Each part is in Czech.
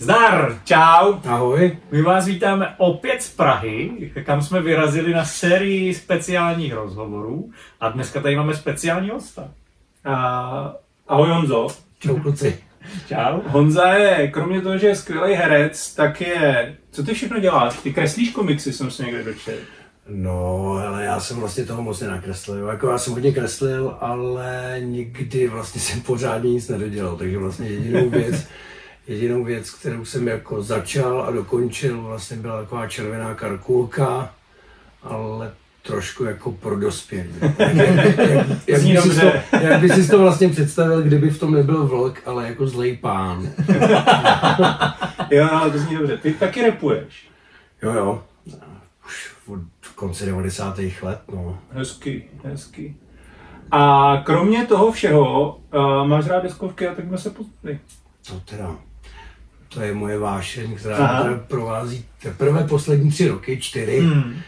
Zdar, čau. Ahoj. My vás vítáme opět z Prahy, kam jsme vyrazili na sérii speciálních rozhovorů a dneska tady máme speciální hosta. Ahoj Honzo. Čau kluci. Čau. Honza je, kromě toho, že je skvělý herec, tak je... Co ty všechno děláš? Ty kreslíš komiksy, jsem se někde dočetl. No, ale já jsem vlastně toho moc nenakreslil. Jako já jsem hodně kreslil, ale nikdy vlastně jsem pořádně nic nedodělal. Takže vlastně jedinou věc, kterou jsem jako začal a dokončil, vlastně byla taková červená karkulka, ale trošku jako pro dospělí. Jak by si to vlastně představil, kdyby v tom nebyl vlk, ale jako zlej pán. Jo, to zní dobře. Ty taky rapuješ. Jo. Už od konce 90. let, no. Hezky. A kromě toho všeho, máš rád deskovky a tak jsme se poznali. No teda, to je moje vášeň, která provází teprve poslední 3 roky, 4,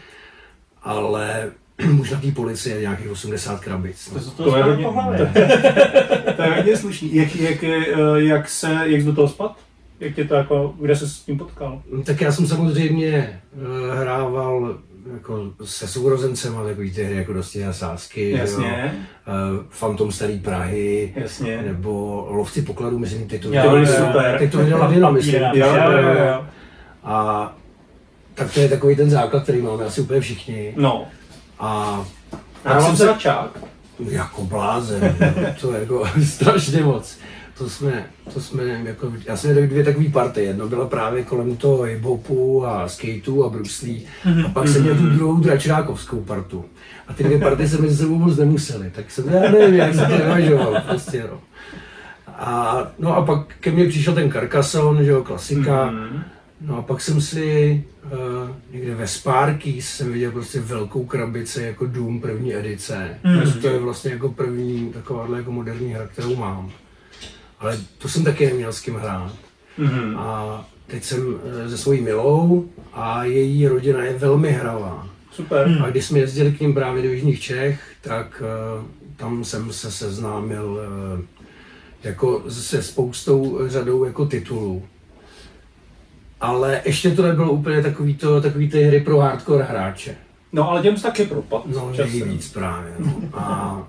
ale už na té policii je nějakých 80 krabic. No. To je hodně slušný. Jak jsi do toho spad? Jak tě to jako, kde se s tím potkal? Tak já jsem samozřejmě hrával jako se sourozencema takový ty hry jako Dosti a sázky, jasně. Fantom starý Prahy, jasně. Nebo Lovci pokladů, myslím, teď to viděl Lavina, myslím. Jo. A tak to je takový ten základ, který máme asi úplně všichni. No. A já jsem začák. Jako blázen, to je jako strašně moc. To jsme jako, já jsem měl 2 takové party, jedno byla právě kolem toho hip-hopu a skateu a Bruce Lee, a pak jsem měl tu druhou dračrákovskou partu. A ty 2 party se mezi sebou moc nemuseli, tak jsem, já nevím, jak jsem to nevažoval, prostě no. A pak ke mně přišel ten Carcassonne, že jo, klasika. No a pak jsem si někde ve Sparkies jsem viděl prostě velkou krabici jako Doom první edice. To je vlastně jako první takováhle jako moderní hra, kterou mám. Ale to jsem taky neměl s kým hrát. A teď jsem se svojí milou a její rodina je velmi hravá. Super. A když jsme jezdili k ním právě do Jižních Čech, tak tam jsem se seznámil jako se spoustou řadou jako titulů. Ale ještě to nebylo úplně takový ty hry pro hardcore hráče. No ale těm se taky propad. No nejvíc právě. No. A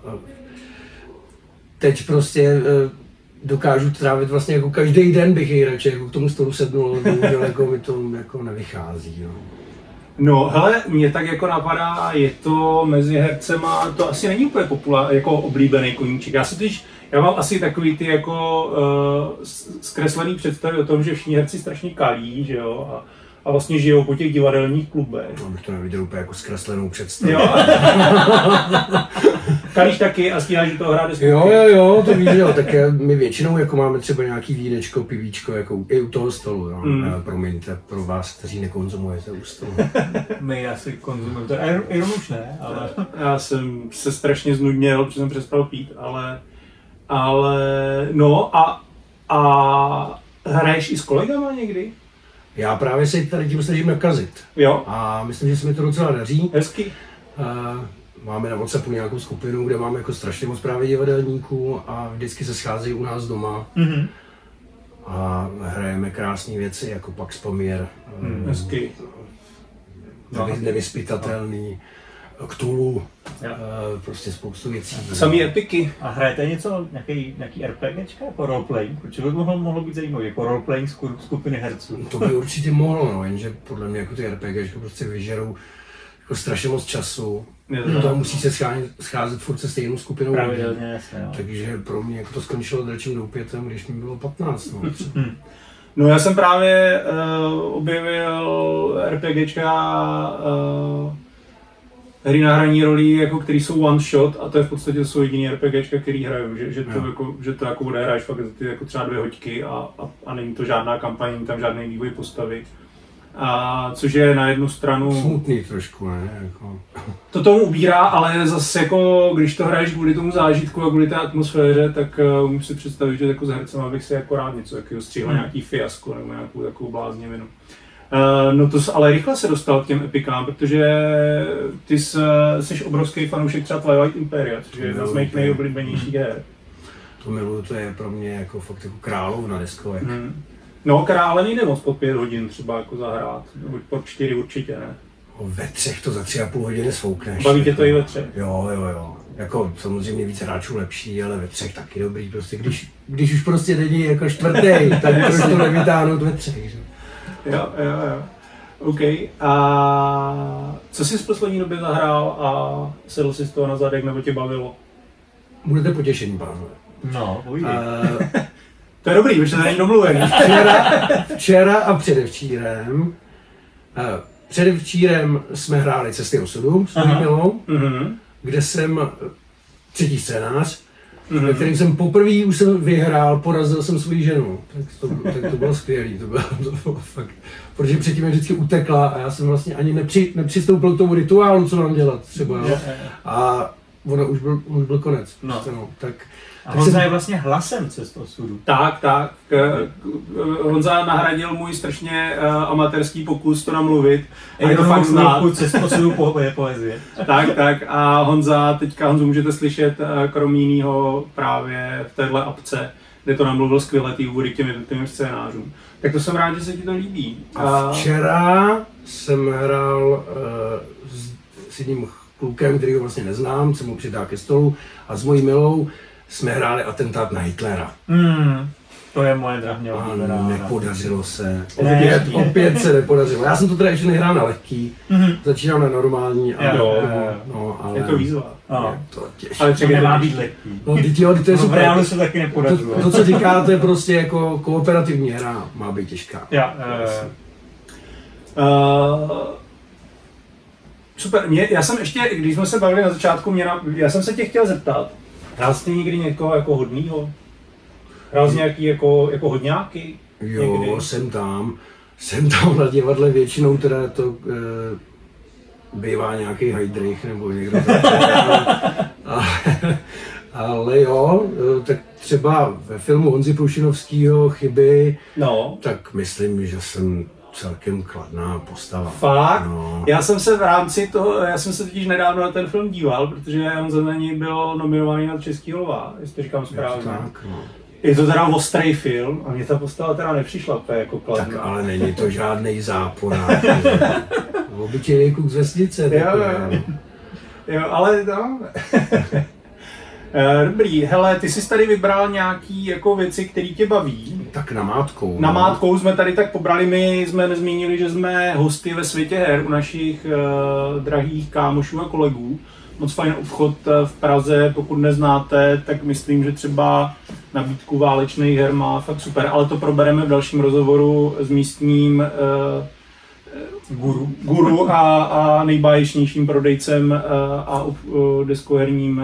teď prostě dokážu trávit vlastně jako každý den bych jej radši jako k tomu stolu sednul, bohužel jako mi to jako nevychází. No hele, mě tak jako napadá, je to mezi hercema, to asi není úplně jako oblíbený koníček. Já mám asi takový ty jako zkreslený představy o tom, že všichni herci strašně kalí, že jo, a vlastně žijou po těch divadelních klubech. No, bych to neviděl úplně jako zkreslenou představu. Jo. Kalíš taky a stíháš, že toho hrát deskovky. Jo, to víš, jo, tak my většinou jako máme třeba nějaký vínečko, pivíčko, jako i u toho stolu, jo. Promiňte, pro vás, kteří nekonzumujete u stolu. My asi konzumujeme, to Iron už ne, ale... Já jsem se strašně znudněl, protože jsem přestal pít, ale no a hraješ i s kolegama někdy? Já právě se tady tím snažím nakazit. Jo. A myslím, že se mi to docela daří. Hezky. Máme na WhatsAppu nějakou skupinu, kde máme jako strašně moc právě divadelníků a vždycky se scházejí u nás doma. A hrajeme krásné věci jako Pax Pamir. Hezky. Nevyzpytatelný. Cthulhu, prostě spoustu věcí. Samý epiky. A hrajete něco, nějaký RPGčka jako roleplaying? Protože by mohlo být zajímavé, jako roleplaying skupiny herců. To by určitě mohlo, no, jenže podle mě jako ty RPGčka prostě vyžerou jako strašně moc času. Do toho musí se scházet furt se stejnou skupinou lidí. Takže pro mě jako to skončilo Dračím doupětem, když mi bylo 15. No. No já jsem právě objevil RPGčka hry na hraní rolí, jako který jsou one shot, a to je v podstatě jsou jediný RPGčka, který hraju, že to jako odehráš fakt za ty jako třeba 2 hoďky a není to žádná kampaň, není tam žádný vývoj postavy. A což je na jednu stranu... Smutný trošku, ne? Jako... To tomu ubírá, ale zase jako, když to hraješ kvůli tomu zážitku a kvůli té atmosféře, tak umím si představit, že jako s hercem bych si jako rád něco takového stříhal, nějaký fiasko nebo nějakou takovou bláznivinu. No to ale rychle se dostal k těm epikám, protože ty jsi obrovský fanoušek třeba Twilight Imperia, což je jedna z mých nejoblíbenějších her. To miluju, to je pro mě jako fakt jako královna deskovek. No, ale nejde moc pod 5 hodin třeba jako zahrát, buď pod 4 určitě, ne? Ve 3 to za 3,5 hodiny svoukneš. Baví tě to i ve 3? Jo. Jako samozřejmě víc hráčů lepší, ale ve 3 taky dobrý. Prostě když už prostě není jako čtvrtý, tak proč to nevytáhnout ve 3, že? Jo. OK. A co jsi v poslední době zahrál a sedl jsi z toho na zadek, nebo tě bavilo? Budete potěšení, pánové. No, To je dobrý, protože to není domluvený. Včera a předevčírem. Předevčírem jsme hráli Cesty osudu s mojí milou, kde jsem třetí scénář, ve kterém jsem poprvé už jsem vyhrál, porazil jsem svou ženu. Tak to bylo skvělý, to bylo fakt. Protože předtím mě vždycky utekla a já jsem vlastně ani nepřistoupil k tomu rituálu, co mám dělat třeba. Jo? A ono už byl konec. No. Tak Honza je vlastně hlasem Cest osudu. Tak. Honza nahradil můj strašně amatérský pokus to namluvit. A je to fakt znát. Cest osudu poezie. Tak. A Honzu můžete slyšet krom jinýho právě v téhle apce, kde to namluvil skvěle ty úvody k těm scénářům. Tak to jsem rád, že se ti to líbí. A včera jsem hrál s jedním klukem, který ho vlastně neznám, jsem mu přidal ke stolu a s mojí milou jsme hráli Atentát na Hitlera. To je moje drahně oblíbená. Nepodařilo se. Opět se nepodařilo. Já jsem to teda ještě nehrál na lehký, začínám na normální. Ale je to výzva. Je to těžké. Ale to nemá být lehký. To je super. V reálu se taky nepodařilo. To, co říkáte, je prostě jako kooperativní hra, má být těžká. Super. Já jsem ještě, když jsme se bavili na začátku, já jsem se tě chtěl zeptat, hrál jsi někdy někoho jako hodnýho? Hrál jsi nějaký jako hodňáky? Jo, někdy? jsem tam na divadle většinou teda to bývá nějaký Heidrich nebo někdo ale jo, tak třeba ve filmu Honzy Prušinovského Chyby, tak myslím, že jsem celkem kladná postava. Fakt? No. Já jsem se totiž nedávno na ten film díval, protože Honza na něj byl nominovaný na Český lva, jestli to říkám správně. Je to teda ostrý film a mě ta postava teda nepřišla úplně jako kladná. Tak ale není to žádnej záporák. Obyčejný kluk z vesnice. Jo, ale no. Dobrý, hele, ty jsi tady vybral nějaký jako věci, které tě baví. Tak namátkou. Namátkou jsme tady tak pobrali, my jsme nezmínili, že jsme hosty ve světě her u našich drahých kámošů a kolegů. Moc fajn obchod v Praze, pokud neznáte, tak myslím, že třeba nabídku válečných her má fakt super, ale to probereme v dalším rozhovoru s místním guru a nejbáječnějším prodejcem a deskoherním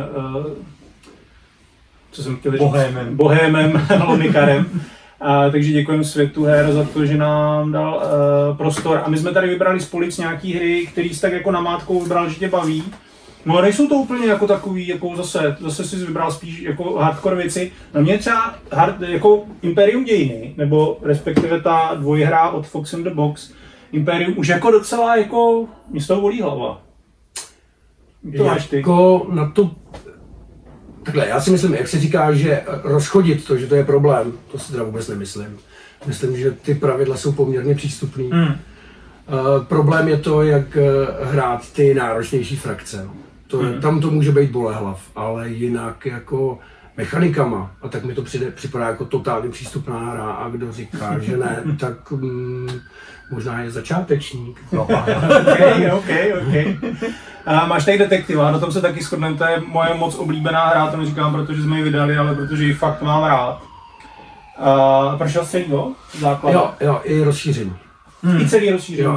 co jsem chtěl říct? Bohémem, Lonikarem. Takže děkujeme Světu her za to, že nám dal prostor. A my jsme tady vybrali z polic nějaký hry, který jsi tak jako namátkou vybral, že tě baví. No a nejsou to úplně jako takový, jako zase jsi vybral spíš jako hardcore věci. Na mě třeba jako Imperium dějiny, nebo respektive ta dvojhra od Fox in the Box, Imperium už jako docela jako, mě z toho bolí hlava. To máš ty. Jako na to, takhle, já si myslím, jak se říká, že rozchodit to, že to je problém, to si teda vůbec nemyslím. Myslím, že ty pravidla jsou poměrně přístupný. Problém je to, jak hrát ty náročnější frakce. Tam to může být bolehlav, ale jinak jako mechanikama, a tak mi to připadá jako totálně přístupná hra, a kdo říká, že ne, tak možná je začátečník. OK. Máš tady Detektiva, na tom se taky shodneme, to je moje moc oblíbená hra, to neříkám, protože jsme ji vydali, ale protože ji fakt mám rád. Prošel jsi celýho základu? Jo, i rozšíření. I celý rozšíření.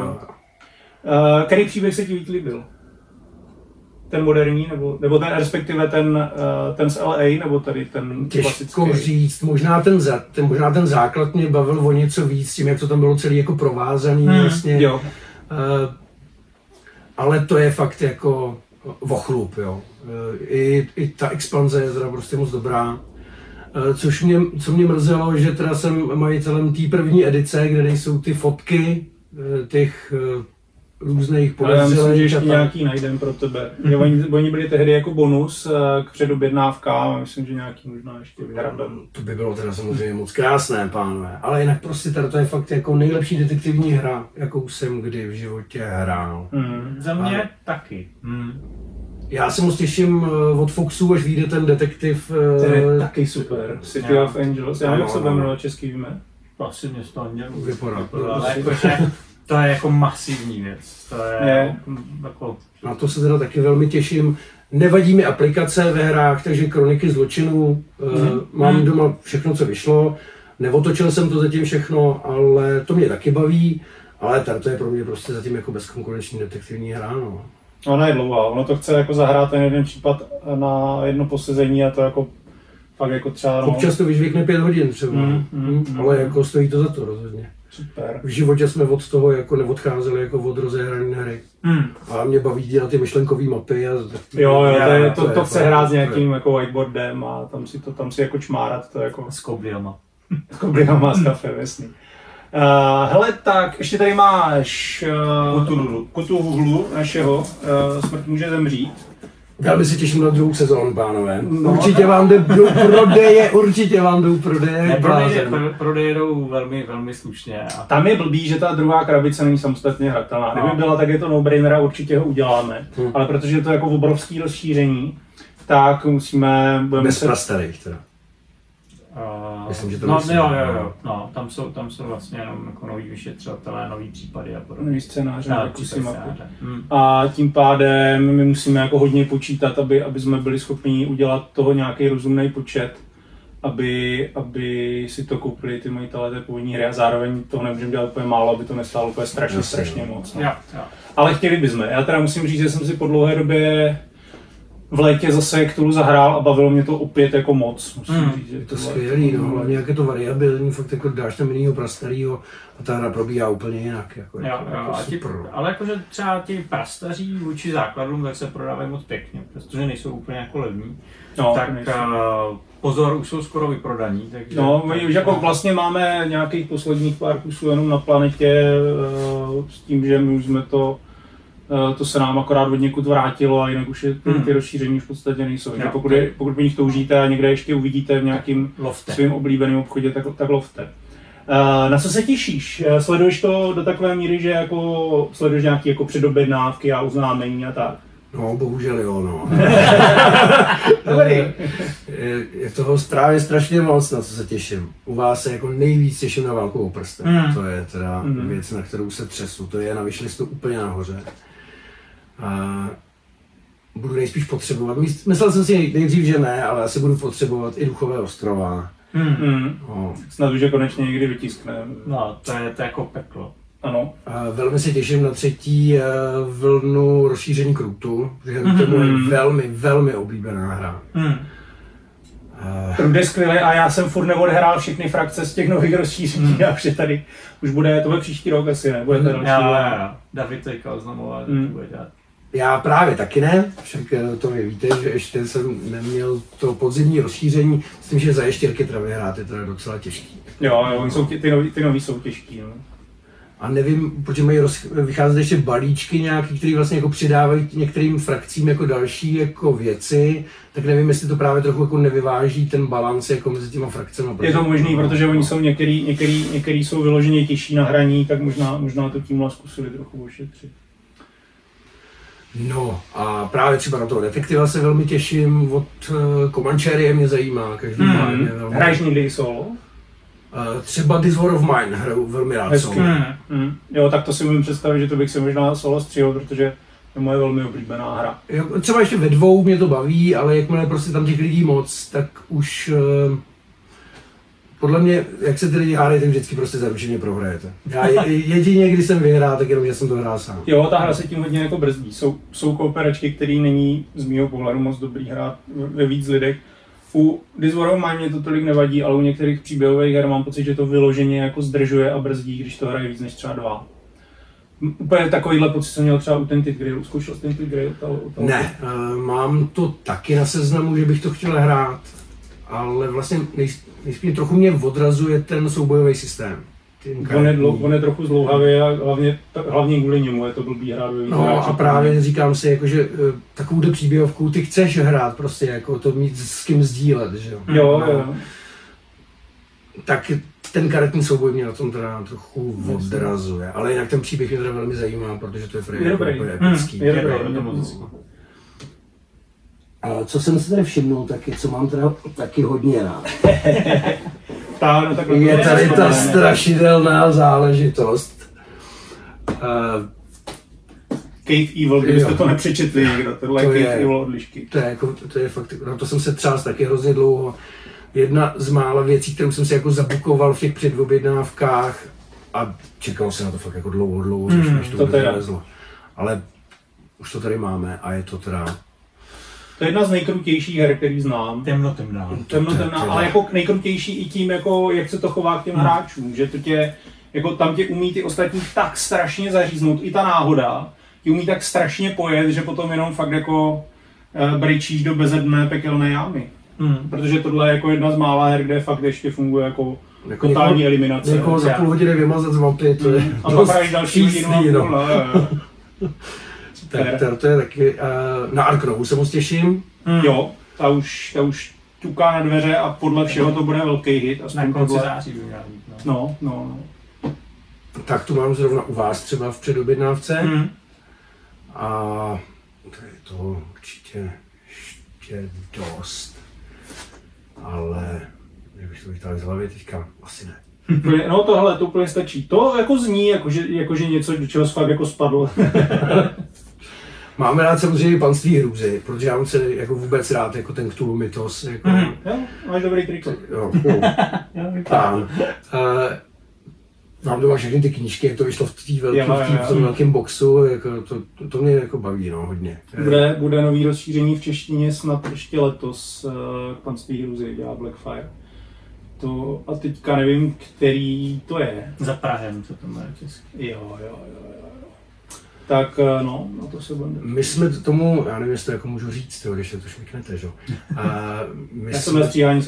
Který příběh se ti víc líbil? Ten moderní, nebo ten, respektive ten z LA, nebo tady ten klasický? Těžko říct, možná ten základ mě bavil o něco víc, tím, jak to tam bylo celý jako provázaný vlastně. Jo. Ale to je fakt jako vochlup, jo. I ta expanze je teda prostě moc dobrá. Co mě mrzelo, že teda jsem majitelem té první edice, kde nejsou ty fotky těch různých Ale já myslím, že podezřelých. ještě nějaký najdem pro tebe. Oni byli tehdy jako bonus k předobjednávkám a myslím, že nějaký možná ještě vyhrabem. To by bylo teda samozřejmě moc krásné, pánové. Ale jinak prostě tady to je fakt jako nejlepší detektivní hra, jakou jsem kdy v životě hrál. Za mě taky. Já se moc těším od Foxu, až vyjde ten detektiv. Ten je taky super. City of Angels. Já nevím, jak se bude jmenovat český víme. Asi mě z toho mělo Vypadá. ale jakože to je jako masivní věc. To je jako... Na to se teda taky velmi těším. Nevadí mi aplikace ve hrách, takže Kroniky zločinů. Mám doma všechno, co vyšlo. Neotočil jsem to zatím všechno, ale to mě taky baví. Ale tady to je pro mě prostě zatím jako bezkonkurenční detektivní hra. No. Ona je dlouhá, ono to chce jako zahrát ten jeden případ na jedno posezení a to jako fakt jako třeba... Občas to vyžvikne 5 hodin třeba, ale jako stojí to za to rozhodně. Super. V životě jsme od toho jako neodcházeli jako od rozehrané hry. A mě baví dělat ty myšlenkové mapy. A To chce hrát s nějakým jako whiteboardem a tam si jako čmárat to jako... S kobliama. S kobliama s kafem, jasný. Hele, tak ještě tady máš Cthulhu našeho, Smrt může zemřít. Velmi se těším na druhou sezónu, pánové. Určitě vám jdou prodeje. Prodeje jdou velmi, velmi slušně. A... Tam je blbý, že ta druhá krabice není samostatně hratelná. Kdyby byla, tak je to no-brainer a určitě ho uděláme. Ale protože je to jako obrovský rozšíření, tak musíme... Bez prastarých teda. Myslím, že to no, tam jsou vlastně jenom jako noví vyšetřovatelé, nový případy a podobně. Nový scénáře. A tím pádem my musíme jako hodně počítat, aby jsme byli schopni udělat toho nějaký rozumný počet, aby si to koupili ty majitelé té původní hry a zároveň toho nemůžeme dělat úplně málo, aby to nestálo úplně strašně moc. No. Ale chtěli bychom. Já teda musím říct, že jsem si po dlouhé době v létě zase Cthulhu zahrál a bavilo mě to opět jako moc. Musím říct, že to skvělý, no, hlavně jak je to variabilní, fakt jako dáš tam jinýho prastarýho a ta hra probíhá úplně jinak. Ale jakože třeba ti prastaří vůči základům, tak se prodávají moc pěkně, protože nejsou úplně jako levní. No, tak pozor, už jsou skoro vyprodaní. Takže... No, my už jako vlastně máme nějakých posledních pár kusů jenom na planetě s tím, že my už jsme to se nám akorát od někud vrátilo a jinak už ty rozšíření už v podstatě nejsou. Pokud po nich toužíte a někde ještě uvidíte v nějakým svým oblíbeným obchodě, tak lovte. Na co se těšíš? Sleduješ to do takové míry, že jako sleduješ nějaké jako předobjednávky a oznámení a tak? No, bohužel jo, no. Je toho právě strašně moc, na co se těším. U vás se jako nejvíc těším na Válku o prstech. To je teda věc, na kterou se třesu. To je na wishlist úplně nahoře. Budu nejspíš potřebovat. Myslel jsem si nejdřív, že ne, ale asi budu potřebovat i Duchové ostrova. Snad už je konečně někdy vytiskne. No, to je jako peklo. Ano. Velmi se těším na 3. vlnu rozšíření Krutu, protože to je velmi, velmi oblíbená hra. Krut je skvělý a já jsem furt neodhrál všechny frakce z těch nových rozšíření a že tady už bude, to bude příští rok asi, ne? Bude to další. David teďka oznamoval, že to bude dělat. Já právě taky ne, však to vy víte, že ještě jsem neměl to podzimní rozšíření, myslím, že za ještěrky teda vyhrát je teda docela těžký. Jo, ty nový jsou těžký. No. A nevím, protože mají vycházet ještě balíčky nějaký, které vlastně jako přidávají některým frakcím jako další jako věci, tak nevím, jestli to právě trochu jako nevyváží ten balans jako mezi těma frakcemi. Je to možný, protože oni jsou některý jsou vyloženě těžší na hraní, tak možná to tímhle zkusili trochu ošetřit. No a právě třeba na toho detektiva se velmi těším, od Comancherie mě zajímá každopádně. Hraješ někdy solo? Třeba This War of Mine hraju velmi rád solo. Jo, tak to si můžu představit, že to bych si možná solo střihl, protože to je moje velmi oblíbená hra. Jo, třeba ještě ve 2 mě to baví, ale jakmile prostě tam těch lidí moc, tak už podle mě, jak se ty lidi hádají, tak vždycky prostě zaručeně prohrajete. Já jedině, když jsem vyhrál, tak jenom, že jsem to hrál sám. Jo, ta hra se tím hodně jako brzdí. Jsou kooperačky, který není z mýho pohledu moc dobrý hrát ve víc lidech. U This War of Mine mě to tolik nevadí, ale u některých příběhových her mám pocit, že to vyloženě jako zdržuje a brzdí, když to hraje víc než třeba 2. Úplně takovýhle pocit jsem měl třeba u Tainted Grail. Zkoušel jsi Tainted Grail? Ne, mám to taky na seznamu, že bych to chtěl hrát, ale vlastně nejspíš trochu mě odrazuje ten soubojový systém. On je trochu zlouhavý a hlavně kvůli němu je to blbý hrát. No a právě říkám si, jako, že takovou příběhovku ty chceš hrát, prostě jako to mít s kým sdílet, že jo. Jo. Tak ten karetní souboj mě na tom teda trochu odrazuje, ale jinak ten příběh mě teda velmi zajímá, protože to je epický. A co jsem si tady všimnul, taky, co mám teda taky hodně rád. Je tady ta strašidelná záležitost. Cave Evil, kdybyste to nepřečetli někdo, tohle je Cave Evil odlišky. To je fakt, na to jsem se třás taky hrozně dlouho. Jedna z mála věcí, kterou jsem si jako zabukoval v těch předobjednávkách a čekal se na to fakt jako dlouho, než to vylezlo. Ale už to tady máme a je to teda... To je jedna z nejkrutějších her, který znám. Temnotemná, ale jako nejkrutější i tím, jako, jak se to chová k těm hráčům, že to tě, jako tam tě umí ty ostatní tak strašně zaříznout, i ta náhoda ti umí tak strašně pojet, že potom jenom fakt jako brečíš do bezedné pekelné jámy. Protože tohle je jako jedna z mála her, kde fakt ještě funguje jako totální eliminace. Někoho za půl hodiny vymazat z mapy, to je a pak hraješ další hodinu. Tak to je taky, na Arknovu se moc těším. Jo, ta už tuká na dveře a podle všeho to bude velký hit. Na konci září by měla být. No. Tak tu mám zrovna u vás třeba v předobjednávce. A to je to určitě ještě dost. Ale kdybych to vytáhl z hlavy teďka, asi ne. No tohle to úplně stačí. To jako zní, jakože něco, do čeho fakt jako spadlo. Máme rád samozřejmě Panství hrůzy, protože já mám se jako vůbec rád jako ten Cthulhu mythos. Jako... Jo, máš dobrý trik. Mám doma všechny ty knížky, jak to vyšlo v tom velkém boxu, jako to mě jako baví, no, hodně. Bude nový rozšíření v češtině snad ještě letos, Panství hrůzy dělá Blackfire. To, a teďka nevím, který to je. Za Prahem, co to má česky. Jo. Tak no to se bude. My jsme tomu, já nevím, jestli to jako můžu říct, když se to šmiknete, že? Já jsem na stříhání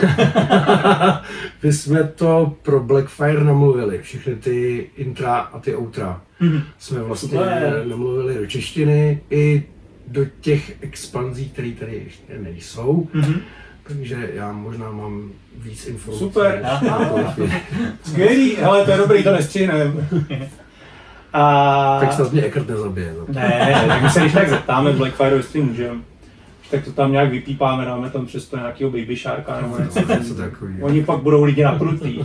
My jsme to pro Blackfire namluvili, všechny ty intra a ty outra. Jsme vlastně namluvili do češtiny i do těch expanzí, které tady ještě nejsou. Takže já možná mám víc informací. Super. Skvělý, hele, to je dobrý, to nestříhneme. Tak snad mě Eckert nezabije. Ne, my se když tak zeptáme Blackfire, jestli můžeme. Tak to tam nějak vypípáme, dáme tam přesto nějakého Baby Sharka nebo něco takového. Oni pak budou lidi naprutý.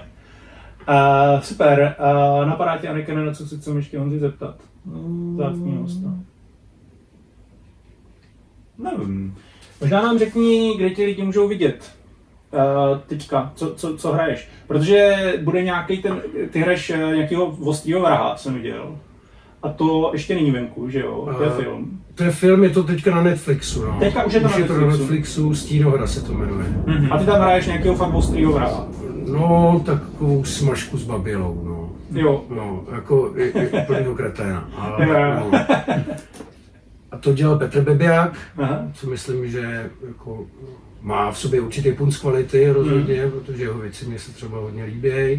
Super, napadá tě, Anikene, na co se chceme ještě Honzi zeptat? Zácný hosta. Nevím. Možná nám řekni, kde ti lidi můžou vidět. Teďka, co hraješ? Protože bude nějaký ty hraješ nějakého ostrýho vraha, jsem viděl. A to ještě není venku, že jo? To je film. To je film, je to teďka na Netflixu, no. Teďka už je to na Netflixu, Stínohra se to jmenuje. A ty tam hraješ nějakého fakt ostrýho vraha? No, takovou smažku s Babylou, no. Jo. No, jako úplnýho kreténa. A to dělal Petr Bebiák, co myslím, že jako má v sobě určitý punc kvality rozhodně, protože jeho věci mě se třeba hodně líbí.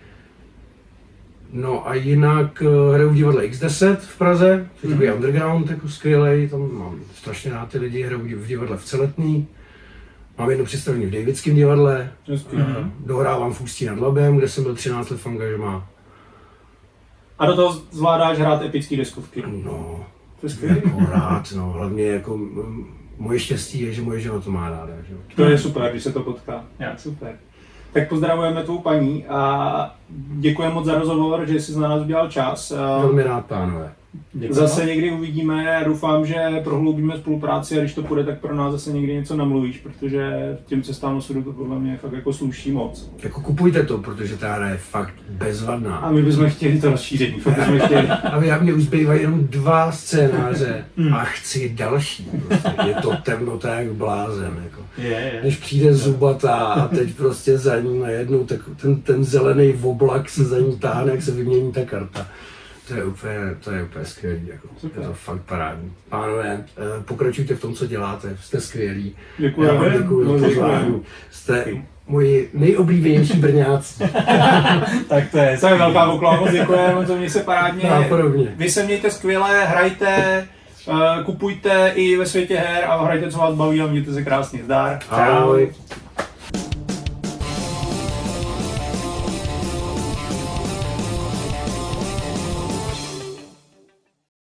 No a jinak hraju v divadle X10 v Praze, což je takový underground jako skvělej, tam mám strašně rád ty lidi, hraju v divadle v Celetný. Mám jedno představení v Davidském divadle, dohrávám v Ústí nad Labem, kde jsem byl 13 let v angažmá. A do toho zvládáš hrát epické deskovky? No, jako rád, no, hlavně jako moje štěstí je, že moje žena to má ráda. Že? To je super, když se to potká. Já, super. Tak pozdravujeme tvou paní a děkujeme moc za rozhovor, že jsi na nás udělal čas. Velmi rád, pánové. Děkujeme. Zase někdy uvidíme, já doufám, že prohloubíme spolupráci a když to půjde, tak pro nás zase někdy něco namluvíš, protože těm cestám osudu to podle mě fakt jako sluší moc. Jako kupujte to, protože ta hra je fakt bezvadná. A my bychom chtěli to rozšíření, A mě už zbývají jenom 2 scénáře a chci další. Prostě. Je to temnota jak blázen. Jako. Když přijde Zubata a teď prostě za ní najednou tak ten zelený oblak se za ní táhne, jak se vymění ta karta. To je úplně skvělý, jako. Super. Je to fakt parádní. Pánové, pokračujte v tom, co děláte, jste skvělí. Děkujeme. Já vám děkuju za pozvání. Jste moji nejoblíbenější Brňáci. Tak to je. To je velká poklona, moc děkujeme, to mě se parádně. No, podobně. Vy se mějte skvěle, hrajte, kupujte i ve světě her a hrajte, co vás baví a mějte se krásně. Zdar. Ahoj.